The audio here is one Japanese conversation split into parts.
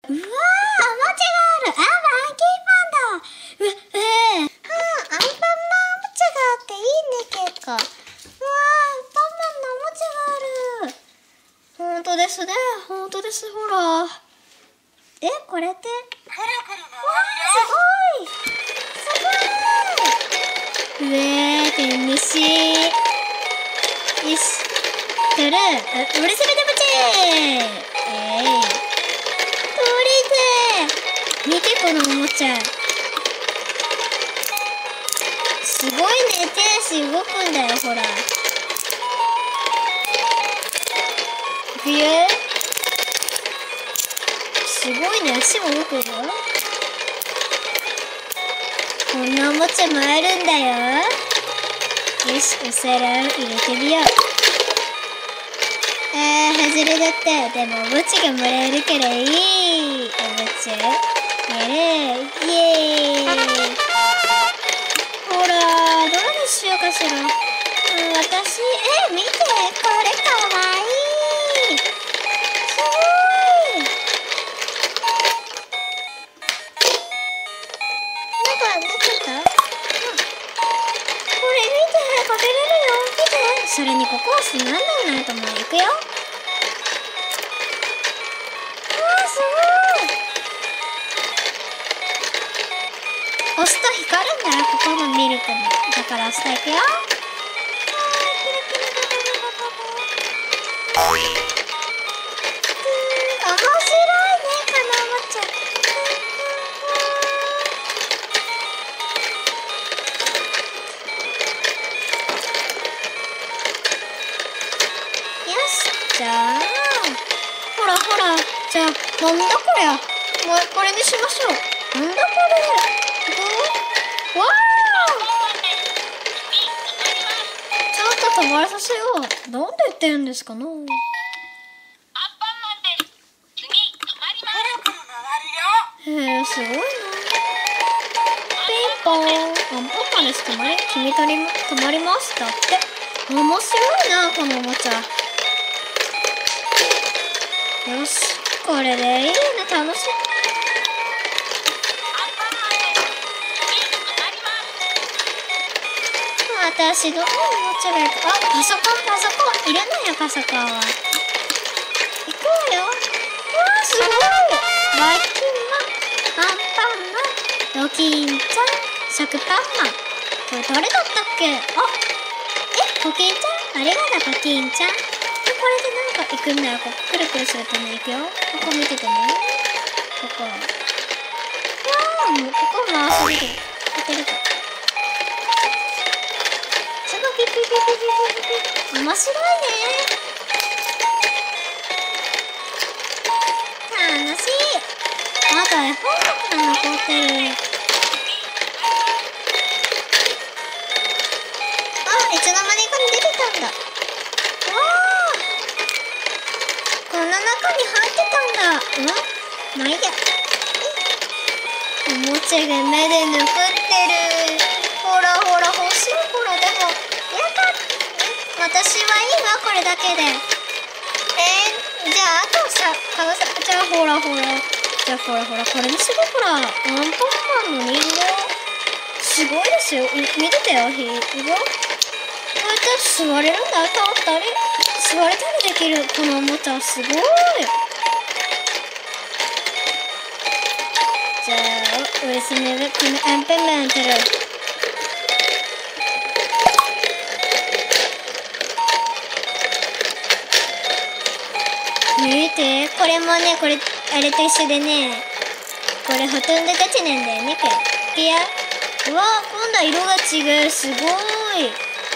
うわー、おもちゃがある。あ、マンキーパンダ。アンパンマンおもちゃがあっていいね、結構。うわー、アンパンマンのおもちゃがある。ほんとですね、ほんとです、ほら。これって。わー、すごい。天虫。よし。取る。ブルスベダムチ見てこのおもちゃ。すごいね、手足動くんだよ、ほら。いくよ。すごいね、足も動くよ。こんなおもちゃもあるんだよ。よし、お皿を入れてみよう。外れだった。でもおもちがもらえるからいい。おもちゃやる。イエーイ。ほら、どれにしようかしら。私、見て、これかわいい。すごい。なんかなっちゃった？これ見て、かけれるよ。見て。それにここは砂にならないと思う。いくよ。すごい。押すと光るんだよ、ここのミルクに。だから押していくよ。面白いね、このおもちゃ。よし、じゃあほらほら、じゃあなんだこれ。もうこれにしましょう。なんだこれ。わー、ちょっと止まらさせよう。なんで言ってるんですかな。 アンパンマンです。次、止まります。 すごいな。ピンポーン。アンパンマンです。止まりましたって。面白いな、このおもちゃ。よし、これでいいね、楽しい。私どこにおもちゃがいるか。パソコンいらないよ、パソコンは。行くわよ。わー、すごい。バイキンマン、アンパンマン、ドキンちゃん、食パンマン。これ誰だったっけ。コキンちゃん、ありがとう、コキンちゃん。これでなんか行くんだよ。こうくるくるするとね、行くよ。ここ見ててね。ここ。わー、もうここ回すぎて当てるか。すごいピピピピピピピ。面白いね。楽しい。まだ絵本が残ってる。いつの間にかに出てたんだ。わー、この中に入ってたんだ。まあいいや。おもちゃが目で残ってる。ほらほら、欲しい。ほら、でもやだ。私はいいわ、これだけで。じゃああとさ、じゃあほらほら、これにする。ほら、アンパンマンの人形すごいですよ。見ててよ、こうやって座れるんだ。座れたりできる。このおもちゃすごい。じゃあおやすみ。このアンパンマン取る。見て、これもね、これあれと一緒でね、これほとんどガチなんだよね。これいや、うわー、今度は色が違う。すごい。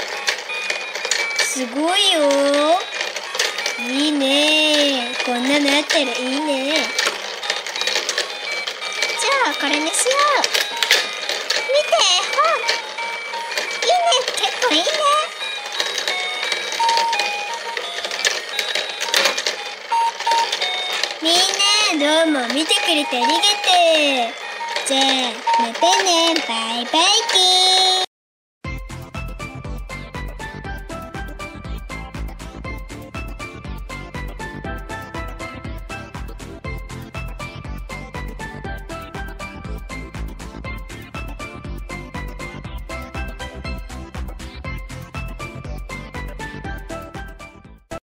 すごいよ。いいね。こんなのあったらいいね。じゃあこれにしよう。見て、本。いいね、結構いいね。みんなどうも見てくれてありがとう。じゃあまたね、バイバイキー。